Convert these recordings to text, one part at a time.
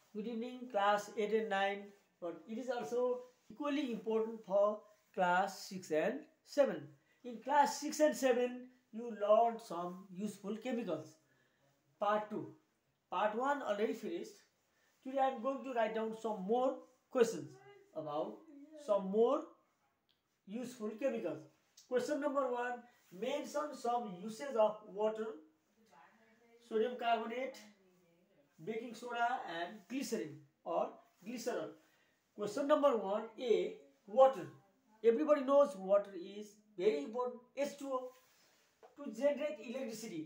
Good evening, class 8 and 9, but it is also equally important for class 6 and 7. In class 6 and 7, you learned some useful chemicals. Part 2. Part 1 already finished. Today I am going to write down some more questions about some more useful chemicals. Question number 1. Mention some uses of water, sodium carbonate, baking soda and glycerin or glycerol. Question number 1 A. Water. Everybody knows water is very important. H2O. To generate electricity,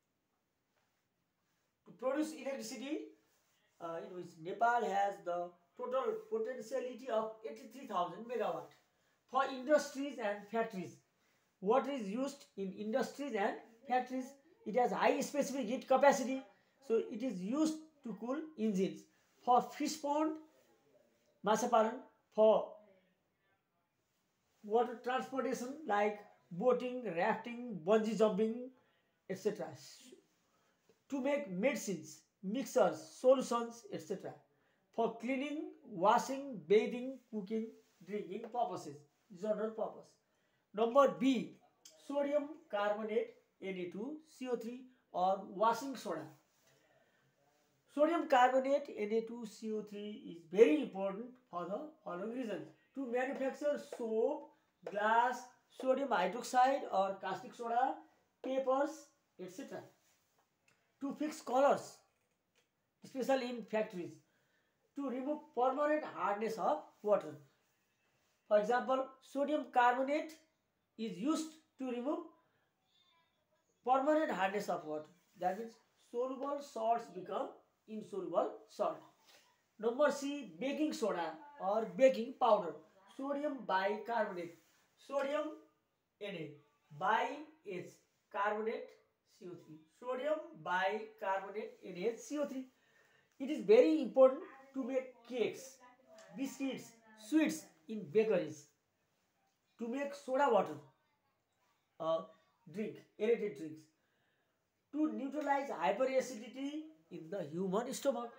to produce electricity, in which Nepal has the total potentiality of 83,000 megawatt. For industries and factories, water is used in industries and factories. It has high specific heat capacity, so it is used to cool engines. For fish pond, Masapalan, for water transportation like boating, rafting, bungee jumping, etc. To make medicines, mixers, solutions, etc. For cleaning, washing, bathing, cooking, drinking purposes, general purpose. Number B, sodium carbonate Na2CO3 or washing soda. Sodium carbonate Na2CO3 is very important for the following reasons. To manufacture soap, glass, sodium hydroxide or caustic soda, papers, etc. To fix colors, especially in factories. To remove permanent hardness of water. For example, sodium carbonate is used to remove permanent hardness of water. That means soluble salts become insoluble salt. Number C, baking soda or baking powder. Sodium bicarbonate. Sodium Na. Bi-H. Carbonate CO3. Sodium bicarbonate NaCO3. It is very important to make cakes, biscuits, sweets in bakeries. To make soda water, drink, aerated drinks. To neutralize hyperacidity in the human stomach.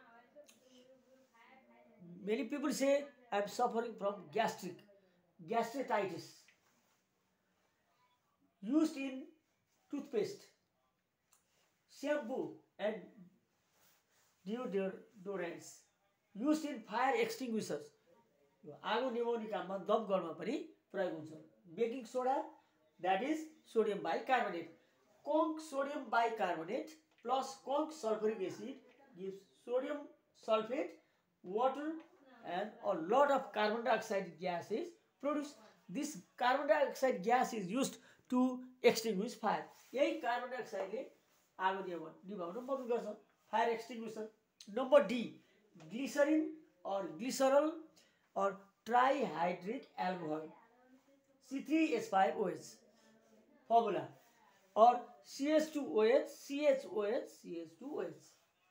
Many people say I am suffering from gastritis. Used in toothpaste, shampoo and deodorants. Used in fire extinguishers. आगो निभाउने काममा दम गर्न पनि प्रयोग हुन्छ. Baking soda, that is sodium bicarbonate. Conch sodium bicarbonate plus conch sulfuric acid gives sodium sulfate, water and a lot of carbon dioxide gas is produced. This carbon dioxide gas is used to extinguish fire. यही carbon dioxide ले आगो निभाउन मद्दत गर्छ. Fire extinguisher. Number D, glycerin or glycerol or trihydric alcohol, C3H5OH formula, or CH2OH, CHOH, CH2OH.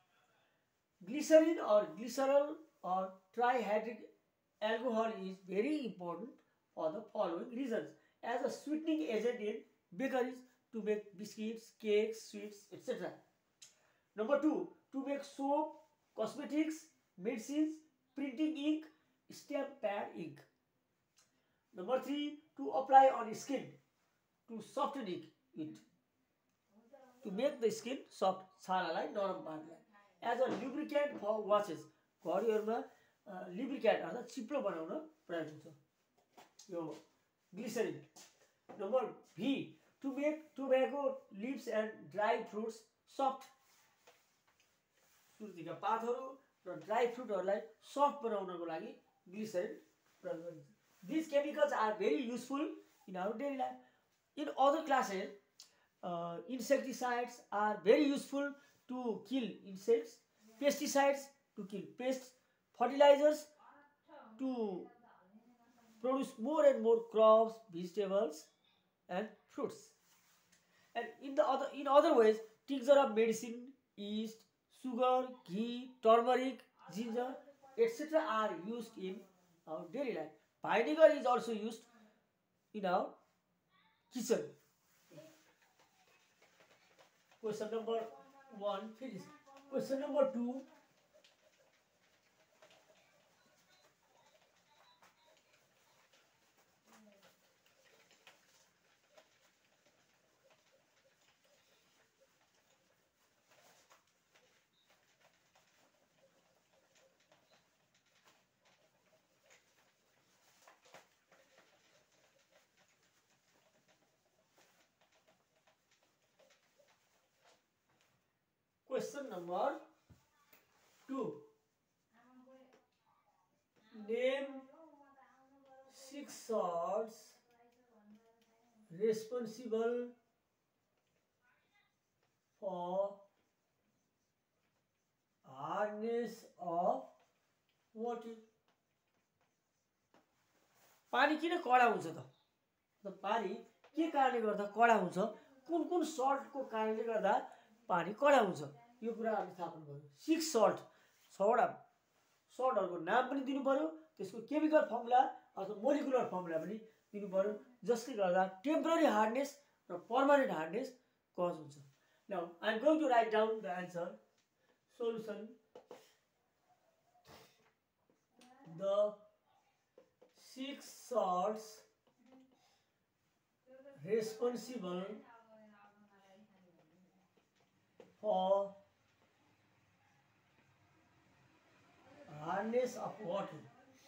Glycerin or glycerol or trihydric alcohol is very important for the following reasons. As a sweetening agent in bakeries to make biscuits, cakes, sweets, etc. Number 2, to make soap, cosmetics, medicines, printing ink, stamp pad ink. Number 3, to apply on skin, to soften it, to make the skin soft, छालालाई नरम पार्नलाई. As a lubricant for watches, घडीहरुमा lubricant अर्थात चिप्लो बनाउन प्रयोग हुन्छ यो glycerin. Number B, to make tobacco leaves and dry fruits soft. सुर्तीका पातहरु र dry फ्रुटहरुलाई soft बनाउनको लागि ग्लिसरिन प्रयोग गरिन्छ. These chemicals are very useful in our daily life. In other classes, insecticides are very useful to kill insects, pesticides to kill pests, fertilizers to produce more and more crops, vegetables and fruits. And in other ways, tincture of medicine, yeast, sugar, ghee, turmeric, ginger, etc. are used in our daily life. Vinegar is also used in our kitchen. Question number 1 finished. Question number 2. Question number 2. Name 6 salts responsible for hardness of water. पानी किन कडा हुन्छ त पानी के कारणले गर्दा कडा हुन्छ, कुन कुन सल्टको कारणले गर्दा पानी कडा हुन्छ, यो कुरा हामीले थाहा पाउनु पर्यो। 6 सल्ट, 6वटा सल्टहरूको नाम पनि दिनु पर्यो, त्यसको केमिकल फर्मुला अथवा मोलिकुलर फर्मुला पनि दिनु पर्यो, जसले गर्दा टेम्पररी हार्डनेस र पर्मानेन्ट हार्डनेस कज हुन्छ। Now I am going to write down the answer solution. The 6 salts responsible for hardness of water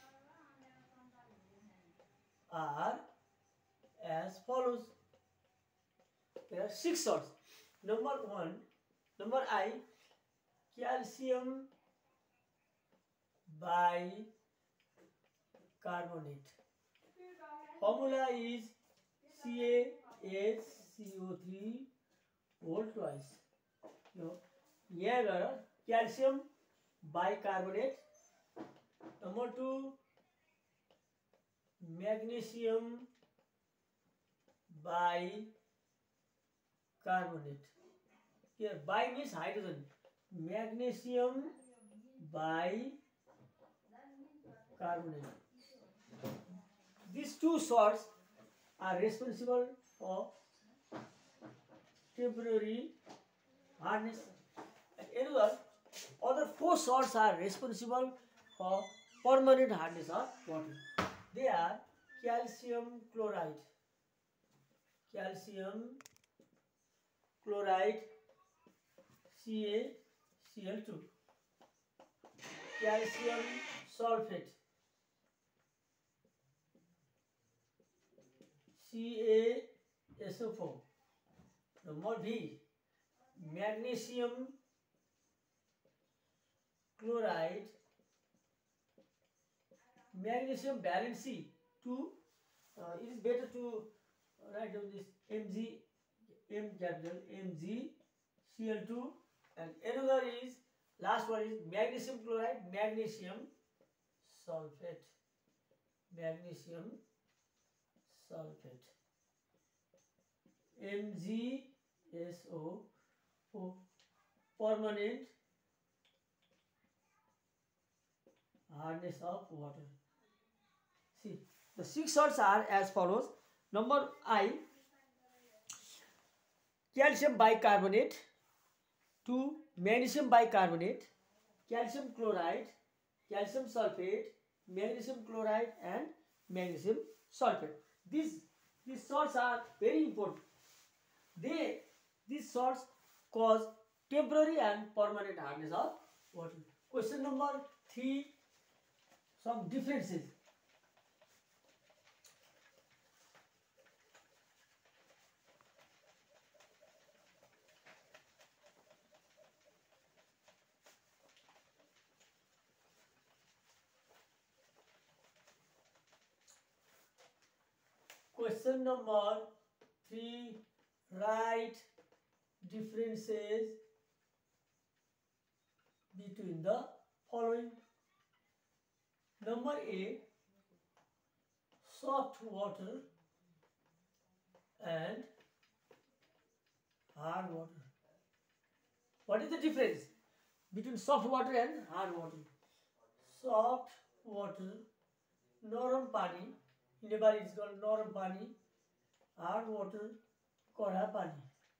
are as follows. There are 6 salts. Number 1, number I, calcium bicarbonate. Formula is CaHCO3 whole twice. यहाँ गएर calcium bicarbonate. Number 2, magnesium bicarbonate. Here bi means hydrogen. Magnesium bicarbonate. These 2 salts are responsible for temporary hardness. And other 4 salts are responsible for permanent hardness of water. They are calcium chloride, CaCl2, calcium sulfate, CaSO4. Number B, magnesium chloride, magnesium valency 2. It is better to write down this Mg, M capital MgCl2, and another is, last one is magnesium chloride, magnesium sulfate, MgSO4, permanent hardness of water. See, the 6 salts are as follows. Number I, calcium bicarbonate, 2, magnesium bicarbonate, calcium chloride, calcium sulfate, magnesium chloride, and magnesium sulfate. These salts are very important. These salts cause temporary and permanent hardness of water. Question number 3, some differences. Question number 3, write differences between the following. Number A, soft water and hard water. What is the difference between soft water and hard water? Soft water, noram pani. In Nepali it is called noram pani. Hard water, kada pani.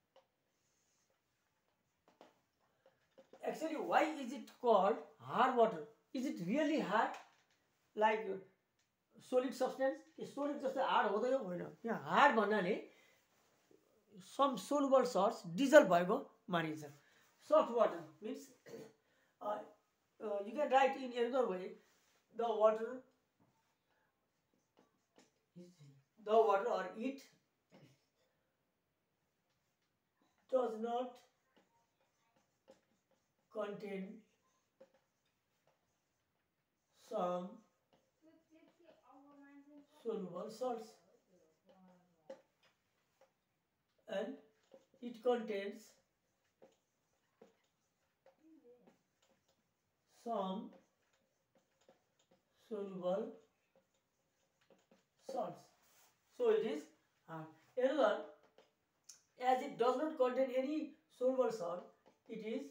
Actually, why is it called hard water? Is it really hard, like solid substance? Solid just hard होदैन होइन, यहाँ hard भन्नाले some soluble salts dissolve भएको मानिन्छ. Soft water means you can write in another way, the water or it does not contain some soluble salts, and it contains some soluble salts. So it is hard. Another, as it does not contain any soluble salt, it is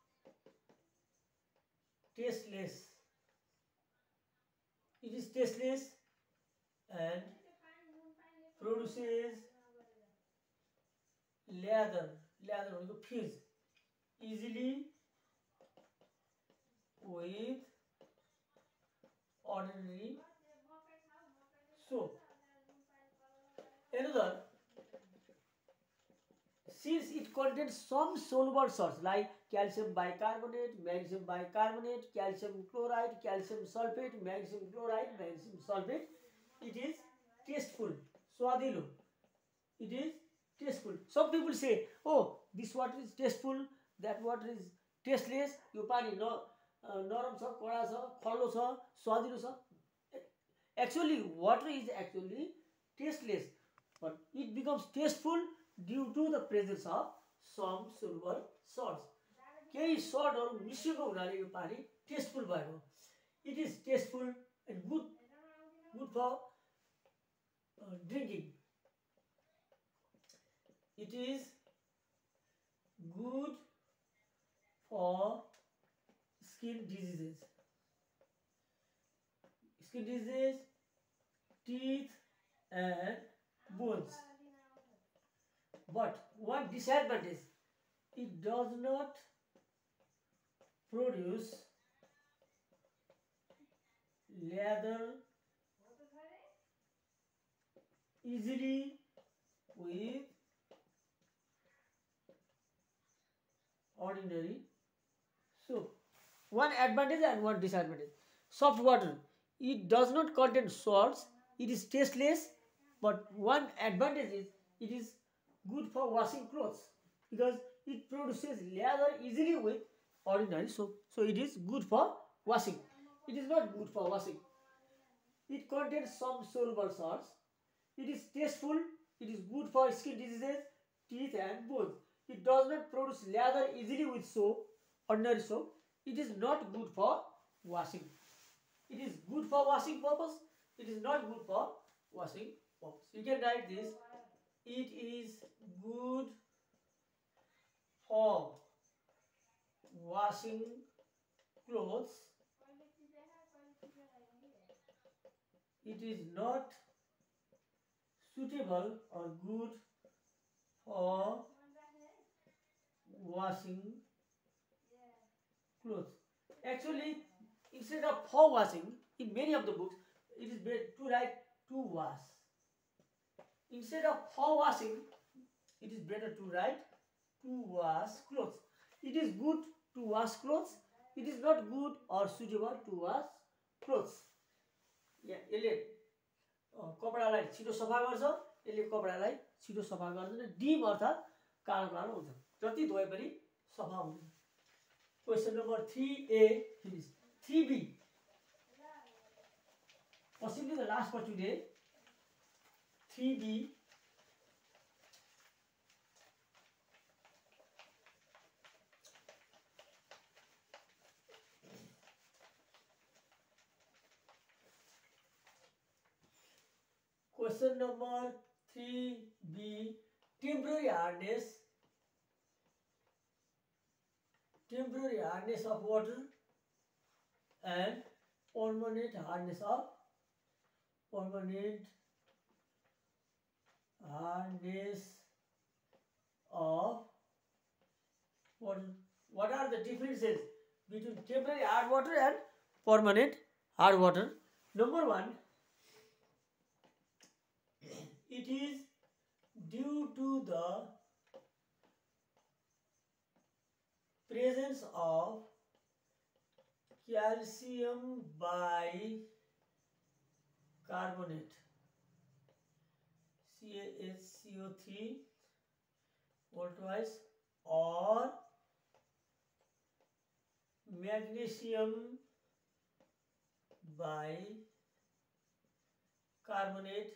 tasteless. It is tasteless and produces lather fizz easily with ordinary soap. Another, since it contains some soluble salts like calcium bicarbonate, magnesium bicarbonate, calcium chloride, calcium sulfate, magnesium chloride, magnesium sulfate, it is tasteful, swadilo. It is tasteful. Some people say, oh, this water is tasteful, that water is tasteless. यो पानी नरम छ, कडा छ, खल्लो छ, स्वादिलो छ. Actually, water is actually tasteless, but it becomes tasteful due to the presence of some soluble salts. केही सल्टहरु मिसिएको हुनाले यो पानी टेस्टफुल भएको. It is tasteful and good for drinking. It is good for skin diseases, teeth and bones. But one disadvantage, it does not produce lather easily with ordinary soap. One advantage and one disadvantage. Soft water, it does not contain salts, it is tasteless, but one advantage is it is good for washing clothes because it produces lather easily with ordinary soap. So it is good for washing. It is not good for washing. It contains some soluble salts. It is tasteful. It is good for skin diseases, teeth and bones. It does not produce lather easily with soap, ordinary soap. It is not good for washing. It is good for washing purpose. It is not good for washing purpose. You can write this. It is good for washing clothes. It is not suitable or good for washing clothes. Actually, instead of for washing, in many of the books, it is better to write to wash. Instead of for washing, it is better to write to wash clothes. It is good to wash clothes. It is not good or suitable to wash clothes. यसले कपडालाई छिटो सफा गर्छ, यसले कपडालाई छिटो सफा गर्दैन. Dim अर्थात् कालो कालो हुन्छ, जति धोए पनि सफा हुँदैन. Question number 3A finished. 3B. Possibly the last for today. 3B. Question number 3B. Temporary hardness of water and permanent hardness of water. What are the differences between temporary hard water and permanent hard water? Number one, it is due to the presence of calcium bicarbonate, CaHCO3 or magnesium bicarbonate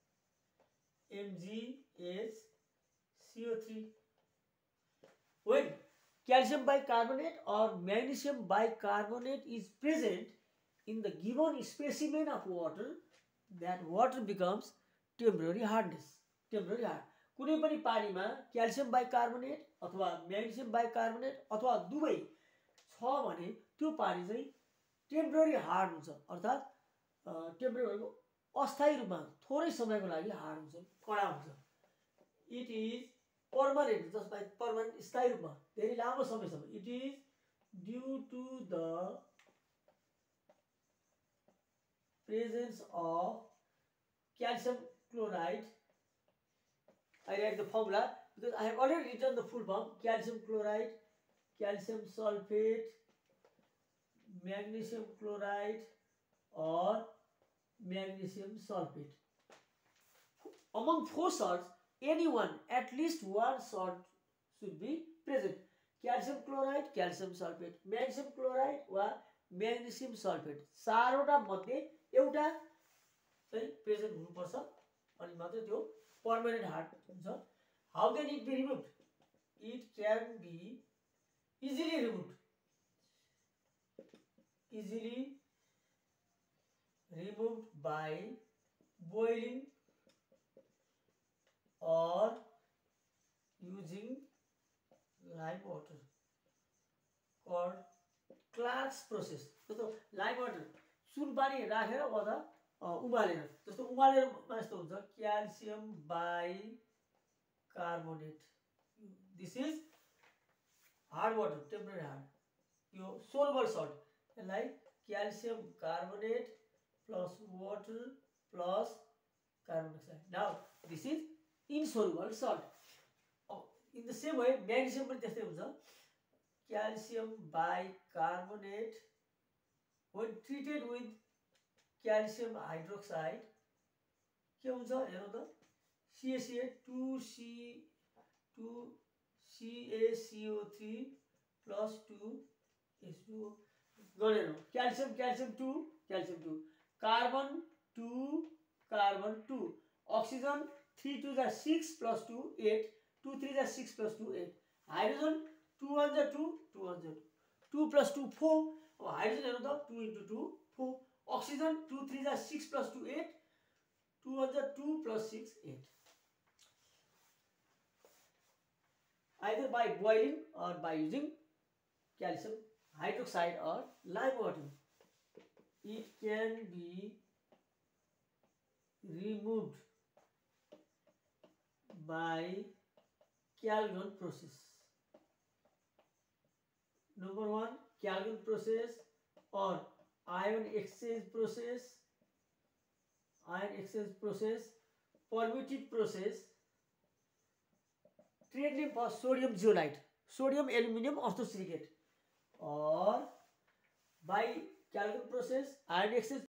MgHCO3. When calcium bicarbonate or magnesium bicarbonate is present in the given specimen of water, that water becomes temporary hardness. Temporary hard. कुनै पनि पानीमा calcium bicarbonate अथवा magnesium bicarbonate अथवा दुवै छ भने त्यो पानी चाहिँ टेम्पररी हार्ड हुन्छ, अर्थात् टेम्पररी अस्थायी रूपमा थोरै समयको लागि हार्ड हुन्छ, कडा हुन्छ. इट इज पर्मानेन्ट, जसलाई पर्मानेन्ट स्थायी रूपमा धेरै लामो समयसम्म. It is due to the presence of calcium chloride. I write the formula because I have already written the full form: calcium chloride, calcium sulfate, magnesium chloride or magnesium sulfate. Among four salts, anyone, at least one salt should be present. Calcium chloride, calcium sulfate, magnesium chloride or magnesium sulfate. चारवटा मध्ये एउटा चाहिँ present हुनुपर्छ अनि मात्र त्यो permanent hard हुन्छ. How can it be removed? It can be easily removed. Easily removed by boiling or using lime water called Clark's process. जस्तो लाइम वाटर सुन पानी राखेर अथवा उमालेर, जस्तो उमालेरमा यस्तो हुन्छ calcium bicarbonate. This is hard water, temporary hard. यो सोल्युबल सल्ट, यसलाई calcium carbonate plus water plus carbon dioxide. Now this is insoluble salt. In the same way, magnesium पनि त्यस्तै हुन्छ. Calcium bicarbonate when treated with calcium hydroxide के हुन्छ हेर्नु त, CaCO3 plus 2H2O गरेर calcium 2 carbon 2 oxygen 3 to the 6 plus 2 8, 2 3 the 6 plus 2 8. Hydrogen 2 1 the 2 2 plus 2 4. Hydrogen हेर्नु त 2 into 2 4. Oxygen 2 3 the 6 plus 2 8, 2 1 the 2 plus 6 8. Either by boiling or by using calcium hydroxide or lime water, it can be removed by Calgon process. Number 1, Calgon process or ion exchange process, permutive process, trade name for sodium zeolite, sodium aluminum orthosilicate, or by Calgon process, ion exchange